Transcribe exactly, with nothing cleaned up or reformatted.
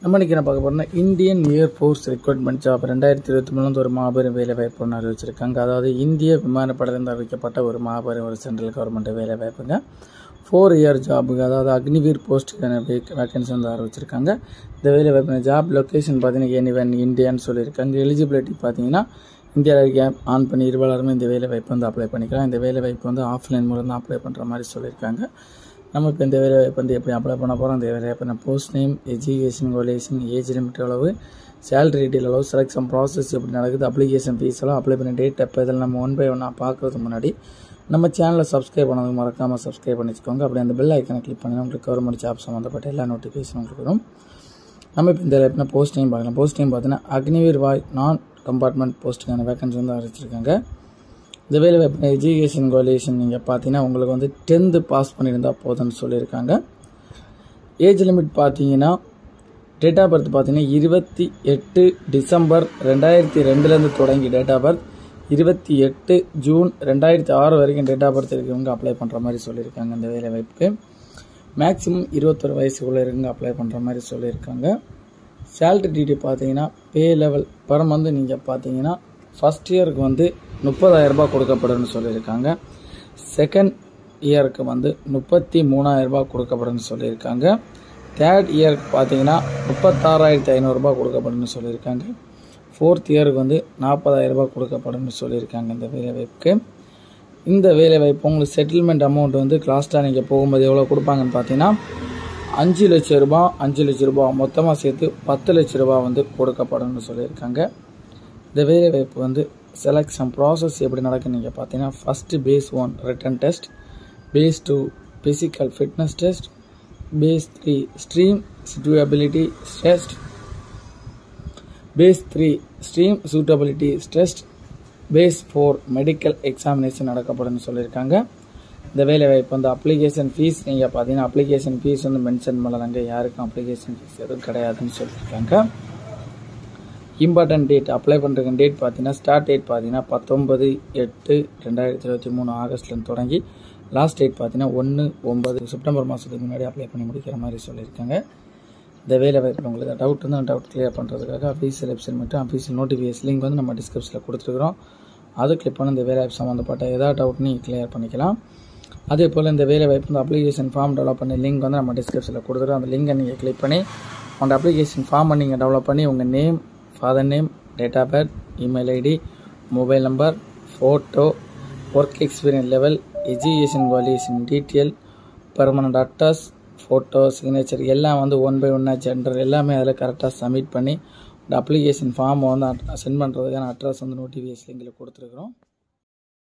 நம்ம இன்னைக்கு என்ன பார்க்க போறோம்னா இந்தியன் ஏர்ஃபோர்ஸ் ரெக்ரூட்மெண்ட் ஜாப் ரெண்டாயிரத்தி இருபத்தி மூணு ஒரு மாபெரும் வேலை வாய்ப்பு ஒன்று அறிவிச்சிருக்காங்க. அதாவது இந்திய விமானப்படையிலிருந்து அறிவிக்கப்பட்ட ஒரு மாபெரும் ஒரு சென்ட்ரல் கவர்மெண்ட் வேலை வாய்ப்புங்க. ஃபோர் இயர் ஜாபுக்கு அதாவது அக்னிவீர் போஸ்ட்டுக்கான வேகன்சி வந்து அறிவிச்சிருக்காங்க. இந்த வேலை வாய்ப்பு ஜாப் லொக்கேஷன் பார்த்தீங்கன்னா எனிவன் இந்தியான்னு சொல்லியிருக்காங்க. எலிஜிபிலிட்டி பார்த்தீங்கன்னா இந்தியாவில் கேப் ஆன் பண்ணி இருவலாருமே இந்த வேலை வாய்ப்பு வந்து அப்ளை பண்ணிக்கலாம். இந்த வேலை வாய்ப்பு வந்து ஆஃப்லைன் மூலம் தான் அப்ளை பண்ணுற மாதிரி சொல்லியிருக்காங்க. நம்ம இப்போ இந்த வேலை வாய்ப்பு வந்து எப்படி அப்ளை பண்ண போகிறோம், இந்த வேலை வாய்ப்பு post name, education qualification, age limit அளவு, சேலரி டீட்டெயில் அளவு, செலக்ஷன் ப்ராசஸ் எப்படி நடக்குது, அப்ளிகேஷன் ஃபீஸ் எல்லாம் அப்ளை பண்ண டேட் எப்போ இதில் நம்ம ஒன் பை ஒன்னாக பார்க்குறதுக்கு முன்னாடி நம்ம சேனலை சப்ஸ்கிரைப் பண்ணதுக்கு மறக்காமல் சப்ஸ்கிரைப் பண்ணி வச்சுக்கோங்க. அப்படி அந்த பெல் ஐக்கனை கிளிக் பண்ணி உங்களுக்கு கவர்மெண்ட் ஜாப் சம்மந்தப்பட்ட எல்லா நோட்டிஃபிகேஷன் உங்களுக்கு வரும். நம்ம இப்போ இந்த வேலை போஸ்ட் நேம் பார்க்கலாம். போஸ்ட் நேம் பார்த்தீங்கன்னா அக்னிவீர் வாய் நான் கம்பார்ட்மெண்ட் போஸ்ட்டுக்கான வேகன்சி வந்து அறிவிச்சிருக்காங்க. இந்த வேலை வாய்ப்பு எஜுகேஷன் குவாலிஃபிகேஷன் நீங்கள் பார்த்தீங்கன்னா உங்களுக்கு வந்து டென்த்து பாஸ் பண்ணியிருந்தால் போதும்னு சொல்லியிருக்காங்க. ஏஜ் லிமிட் பார்த்தீங்கன்னா டேட் ஆஃப் பர்த் பார்த்தீங்கன்னா இருபத்தி எட்டு டிசம்பர் ரெண்டாயிரத்தி ரெண்டுலேருந்து தொடங்கி டேட் ஆஃப் பர்த் இருபத்தி எட்டு ஜூன் ரெண்டாயிரத்தி ஆறு வரைக்கும் டேட் ஆஃப் பர்த் இருக்கவங்க அப்ளை பண்ணுற மாதிரி சொல்லியிருக்காங்க. இந்த வேலை வாய்ப்புக்கு மேக்ஸிமம் இருபத்தொரு வயசுக்குள்ளே இருக்கவங்க அப்ளை பண்ணுற மாதிரி சொல்லியிருக்காங்க. சேலரி டீட்டெயில் பார்த்தீங்கன்னா பே லெவல் பர் மந்த் நீங்கள் பார்த்தீங்கன்னா ஃபஸ்ட் இயருக்கு வந்து முப்பதாயிரம் ரூபாய் கொடுக்கப்படும்னு சொல்லியிருக்காங்க. செகண்ட் இயருக்கு வந்து முப்பத்தி மூணாயிரம் ரூபாய் கொடுக்கப்படும்னு சொல்லியிருக்காங்க. தேர்ட் இயருக்கு பார்த்தீங்கன்னா முப்பத்தாறாயிரத்தி ஐநூறுரூபா கொடுக்கப்படும்னு சொல்லியிருக்காங்க. ஃபோர்த் இயருக்கு வந்து நாற்பதாயிரம் ரூபாய் கொடுக்கப்படும்னு சொல்லியிருக்காங்க. இந்த வேலை வாய்ப்புக்கு இந்த வேலை வாய்ப்பு உங்களுக்கு செட்டில்மெண்ட் அமௌண்ட் வந்து லாஸ்ட்டாக நீங்கள் போகும்போது எவ்வளோ கொடுப்பாங்கன்னு பார்த்தீங்கன்னா அஞ்சு லட்சம் ரூபா அஞ்சு லட்ச ரூபா மொத்தமாக சேர்த்து பத்து லட்ச ரூபா வந்து கொடுக்கப்படும்னு சொல்லியிருக்காங்க. இந்த வேலை வாய்ப்பு வந்து செலக்ஷன் ப்ராசஸ் எப்படி நடக்குன்னு நீங்கள் பார்த்தீங்கன்னா first phase one written test, phase two physical fitness test, phase three stream suitability test, phase three stream suitability test, phase four medical examination நடக்கப்படும்னு சொல்லியிருக்காங்க. இந்த வேலை வாய்ப்பு வந்து அப்ளிகேஷன் ஃபீஸ் நீங்கள் பார்த்தீங்கன்னா அப்ளிகேஷன் ஃபீஸ் வந்து மென்ஷன் பண்ணலாங்க, யாருக்கும் அப்ளிகேஷன் ஃபீஸ் எதுவும் கிடையாதுன்னு சொல்லியிருக்காங்க. இம்பார்ட்டன்ட் டேட் அப்ளை பண்ணுற டேட் பார்த்தீங்கன்னா ஸ்டார்ட் டேட் பார்த்தீங்கன்னா பத்தொன்பது எட்டு ரெண்டாயிரத்தி இருபத்தி மூணு ஆகஸ்ட்லேருந்து தொடங்கி லாஸ்ட் டேட் பார்த்தீங்கன்னா ஒன்று ஒன்பது செப்டம்பர் மாதத்துக்கு முன்னாடி அப்ளை பண்ணி முடிக்கிற மாதிரி சொல்லியிருக்காங்க. இந்த வேலை வாய்ப்பு உங்களுக்கு டவுட் வந்து டவுட் கிளியர் பண்ணுறதுக்காக அஃபீஷியல் வெப்சைட் மட்டும் அஃபீஷியல் நோட்டிஃபிகேஷன் லிங்க் வந்து நம்ம டிஸ்கிரிப்ஷனில் கொடுத்துருக்குறோம். அது கிளிக் பண்ணி இந்த வேலை வாய்ப்பு சம்மந்தப்பட்ட ஏதாவது டவுட் நீங்கள் கிளியர் பண்ணிக்கலாம். அதே போல் இந்த வேலை வாய்ப்பு இந்த அப்ளிகேஷன் ஃபார்ம் டெவலப் பண்ணி லிங்க் வந்து நம்ம டிஸ்கிரிப்ஷனில் கொடுத்துருக்கோம். அந்த லிங்கை நீங்கள் கிளிக் பண்ணி உங்கள் அப்ளிகேஷன் ஃபார்மை நீங்கள் டெவலப் பண்ணி உங்கள் name, father name, date of birth, email ID, mobile number, photo, work experience level, education qualification detail, permanent address, photo, signature எல்லாம் வந்து ஒன் பை ஒன்னாக ஜெண்டர் எல்லாமே அதில் கரெக்டாக சப்மிட் பண்ணி இந்த அப்ளிகேஷன் ஃபார்மை வந்து சென்ட் பண்ணுறதுக்கான அட்ரஸ் வந்து நோட்டிஃபிகேஷன் லிங்கில் கொடுத்துருக்குறோம்.